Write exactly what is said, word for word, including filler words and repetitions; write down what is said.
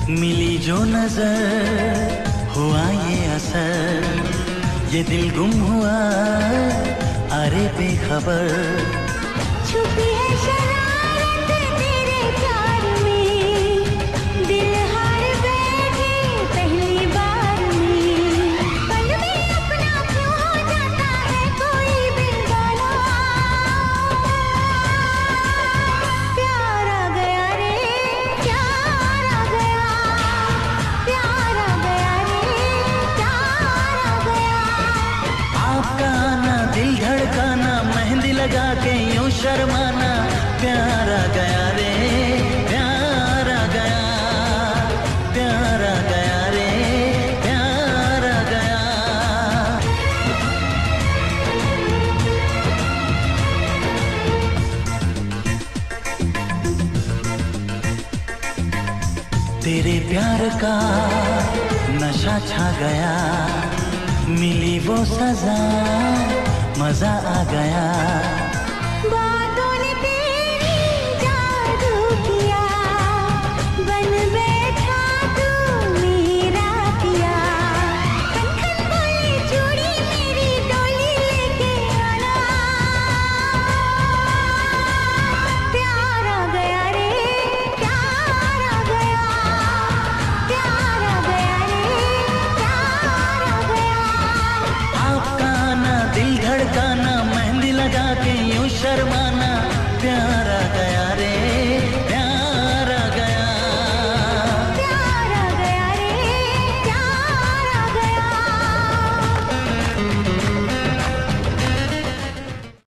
मिली जो नजर हुआ ये असर, ये दिल गुम हुआ अरे बेखबर। छुपी है शरारत तेरे प्यार में, दिल हार बैठे पहली बार में। पल में अपना क्यों हो जाता है कोई बेगाना। प्यार आ गया रे, प्यार आ गया, प्यार आ गया रे, प्यार आ गया। आपका आना, दिल धड़काना, मेहंदी लगा के यूं शर्माना। प्यार आ गया रे, प्यार आ गया, प्यार आ गया रे, प्यार आ गया। तेरे प्यार का नशा छा गया, मिली वो सजा मजा आ गया।